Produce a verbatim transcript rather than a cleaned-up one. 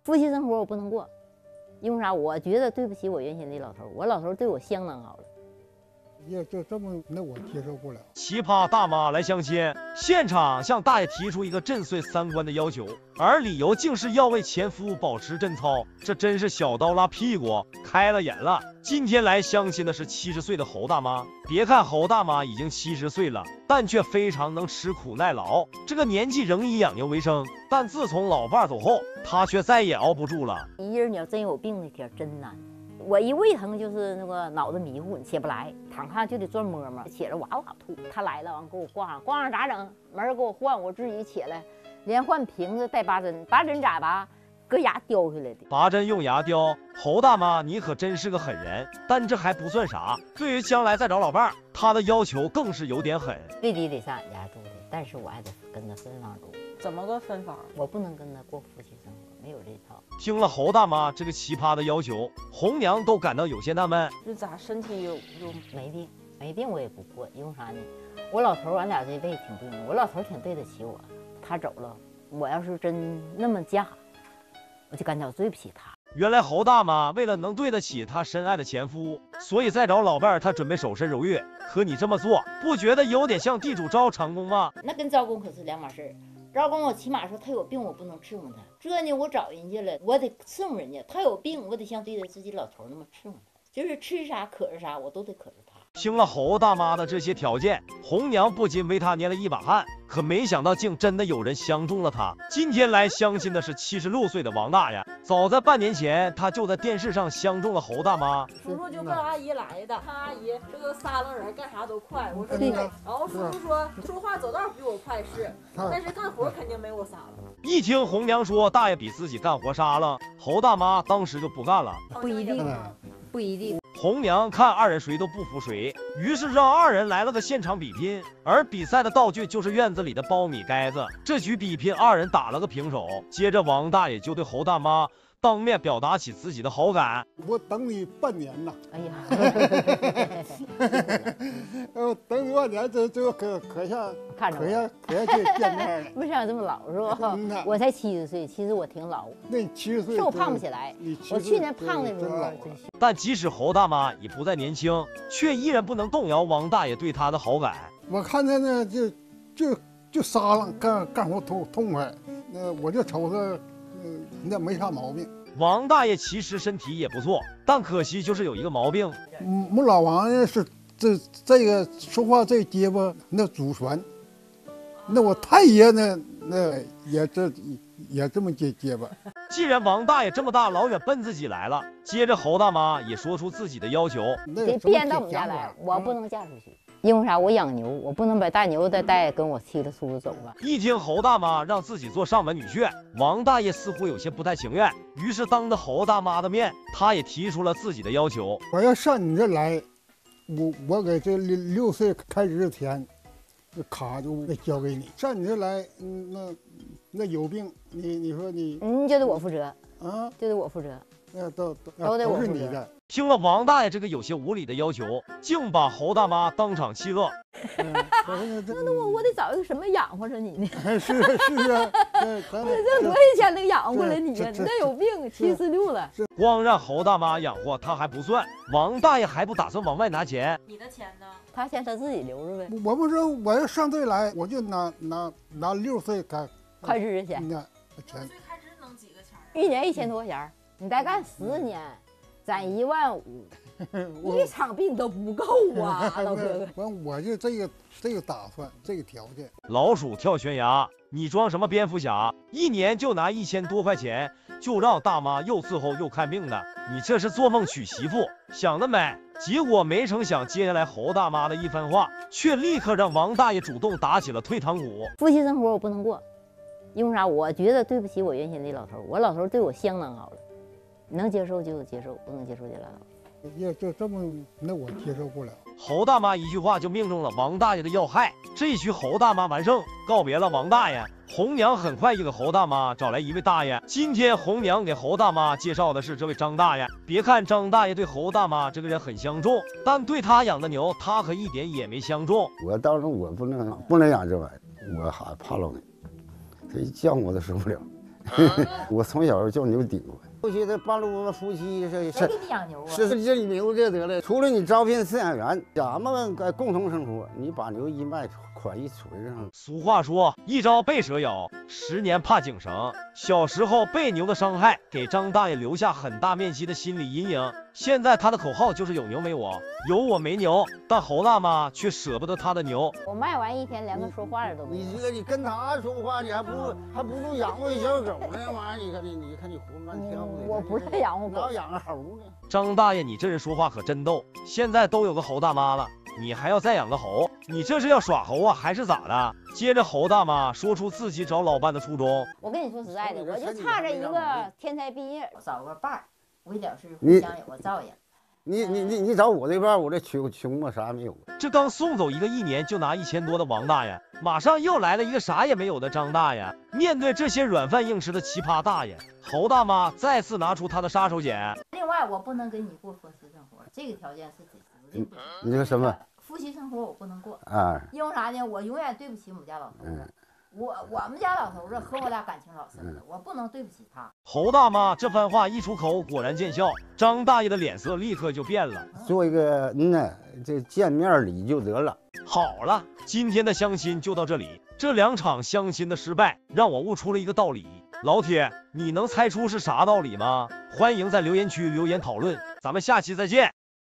夫妻生活我不能过，因为啥？我觉得对不起我原先的老头，我老头对我相当好了。 也就这么，那我接受不了。 奇葩大妈来相亲，现场向大爷提出一个震碎三观的要求，而理由竟是要为前夫保持贞操，这真是小刀拉屁股，开了眼了。今天来相亲的是七十岁的侯大妈，别看侯大妈已经七十岁了，但却非常能吃苦耐劳，这个年纪仍以养牛为生。但自从老伴走后，她却再也熬不住了。 一人你要真有病那天真难。 我一胃疼就是那个脑子迷糊，起不来，躺炕就得转摸摸，起来哇哇吐。他来了，完给我挂上，挂上咋整？门儿给我换，我自己起来，连换瓶子带拔针，拔针咋拔？搁牙叼下来的。 拔针用牙叼，侯大妈你可真是个狠人。但这还不算啥，对于将来再找老伴儿，她的要求更是有点狠。 最低得上俺家住的，但是我还得跟他分房住。 怎么个分房？ 我不能跟他过夫妻生活，没有这套。 听了侯大妈这个奇葩的要求，红娘都感到有些纳闷。 这咋身体有有没病？没病我也不过，因为啥呢？我老头俺俩这辈子挺不容易，我老头挺对得起我。他走了，我要是真那么嫁，我就感觉我对不起他。 原来侯大妈为了能对得起她深爱的前夫，所以再找老伴儿，她准备守身如玉。可你这么做，不觉得有点像地主招长工吗？ 那跟招工可是两码事儿。 招工，我起码说他有病，我不能伺候他。这呢，我找人家了，我得伺候人家。他有病，我得像对待自己老头那么伺候他，就是吃啥渴着啥，我都得渴着他。 听了侯大妈的这些条件，红娘不禁为她捏了一把汗。可没想到，竟真的有人相中了她。今天来相亲的是七十六岁的王大爷。早在半年前，他就在电视上相中了侯大妈。 叔叔就跟阿姨来的，看阿姨这个撒楞人干啥都快。我说对，然后叔叔说说话走道比我快是，但是干活肯定没我撒楞。 一听红娘说大爷比自己干活撒楞，侯大妈当时就不干了。 不一定，不一定。 红娘看二人谁都不服谁，于是让二人来了个现场比拼，而比赛的道具就是院子里的苞米盖子。这局比拼二人打了个平手，接着王大爷就对侯大妈当面表达起自己的好感。 我等你半年呐！ 哎呀， 呃，等你半年，这这可可下看着可下可下见见面了。 为啥这么老是吧？我才七十岁，其实我挺老。 那你七十岁， 是我胖不起来。我去年胖的时候真是。 但即使侯大妈已不再年轻，却依然不能动摇王大爷对她的好感。 我看他呢，就就就撒楞干干活痛痛快，那我就瞅他，嗯，那没啥毛病。 王大爷其实身体也不错，但可惜就是有一个毛病。 嗯，我老王呢是这这个说话这结巴那祖传，那我太爷呢那也这也这么结结巴。 既然王大爷这么大老远奔自己来了，接着侯大妈也说出自己的要求， 得编到我们家来，我不能嫁出去。因为啥？我养牛，我不能把大牛再带跟我妻子叔叔走了。 一听侯大妈让自己做上门女婿，王大爷似乎有些不太情愿，于是当着侯大妈的面，他也提出了自己的要求。 我要上你这来，我我给这六六岁开始之前，这卡就得交给你。上你这来，嗯，那那有病，你你说你， 嗯，就得我负责啊， 就得我负责， 那都都得我负责。 是你的。 听了王大爷这个有些无理的要求，竟把侯大妈当场气乐。 嗯、 那那我我得找一个什么养活着你呢？ 是是啊， 我这多少钱能养活了你呀？你那有病，七十六了。 光让侯大妈养活他还不算，王大爷还不打算往外拿钱。 你的钱呢？ 他钱他自己留着呗。 我不说我要上队来，我就拿拿拿六岁开开支钱。 那钱。 开支能几个钱？ 一年一千多块钱，你再干十年。攒一万五，一场病都不够啊，老哥哥。 完，我就这个这个打算，这个条件。 老鼠跳悬崖，你装什么蝙蝠侠？一年就拿一千多块钱，就让大妈又伺候又看病的，你这是做梦娶媳妇，想得美！结果没成想，接下来侯大妈的一番话，却立刻让王大爷主动打起了退堂鼓。 夫妻生活我不能过，因为啥？我觉得对不起我原先的老头，我老头对我相当好了。能接受就接受，不能接受就拉倒。 也就这么，那我接受不了。 侯大妈一句话就命中了王大爷的要害，这一局侯大妈完胜，告别了王大爷。红娘很快就给侯大妈找来一位大爷。今天红娘给侯大妈介绍的是这位张大爷。别看张大爷对侯大妈这个人很相中，但对他养的牛，他可一点也没相中。 我当时我不能不能养这玩意儿，我还怕老人，这一犟我都受不了。 我从小叫牛顶过。我觉得半路子夫妻是谁给你养牛啊？ 是是这牛这得了，除了你招聘饲养员，咱们共同生活，你把牛一卖，款一存上。 俗话说，一朝被蛇咬，十年怕井绳。小时候被牛的伤害，给张大爷留下很大面积的心理阴影。现在他的口号就是有牛没我，有我没牛。但侯大妈却舍不得他的牛。 我卖完一天连个说话的都没有。 你这个你跟他说话，你还不如还不如养活一小狗那玩意儿。你看你你看你活乱跳的。 我不是养活狗， 老养个猴呢。 张大爷，你这人说话可真逗。现在都有个侯大妈了，你还要再养个猴？你这是要耍猴啊，还是咋的？接着侯大妈说出自己找老伴的初衷。 我跟你说实在的，我就差这一个天才毕业，找个伴儿，为了是互相有个照应。 你你你你找我这伴，我这穷穷嘛，啥也没有。 这刚送走一个一年就拿一千多的王大爷，马上又来了一个啥也没有的张大爷。面对这些软饭硬吃的奇葩大爷，侯大妈再次拿出她的杀手锏。 另外，我不能跟你过夫妻生活，这个条件是指定不行。 你说什么？ 夫妻生活我不能过啊， 因为啥呢？我永远对不起我们家老头子。嗯我我们家老头子和我俩感情老深了，我不能对不起他。 侯大妈这番话一出口，果然见效，张大爷的脸色立刻就变了。 做一个嗯呢，这见面礼就得了。 好了，今天的相亲就到这里。这两场相亲的失败，让我悟出了一个道理。老铁，你能猜出是啥道理吗？欢迎在留言区留言讨论，咱们下期再见。